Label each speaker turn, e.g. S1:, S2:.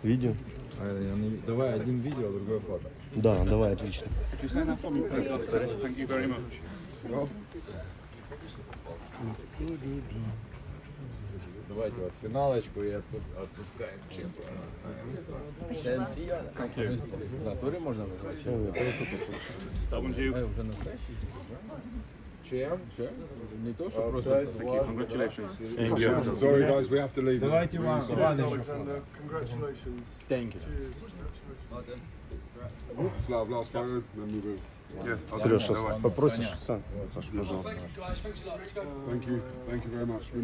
S1: Видео?
S2: Давай один видео, другое фото.
S1: Да, давай, отлично.
S3: Thank you very much.
S2: Давайте вот финалочку и отпускаем чемпиона. В натуре можно назвать чемпиона?
S3: That one's you.
S2: Уже настоящий? Чем? Все? Не то, что просто...
S3: Congratulations.
S1: Thank you.
S4: Sorry guys, we have to leave.
S2: Давайте вам.
S4: Alexander, congratulations.
S1: Thank you.
S4: Slav, last photo, then we will. Yeah,
S1: Сереж, попросишь? Саш, пожалуйста.
S4: Thank you very much.